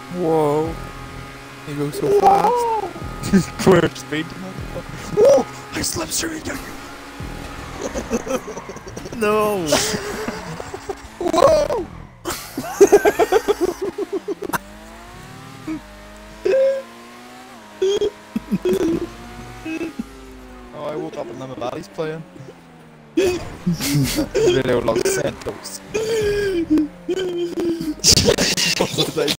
Whoa. You go so fast. Quick speed. Whoa! I slipstreamed you! No. Whoa! Oh, I woke up and then my body's playing. Video Los Santos. What did I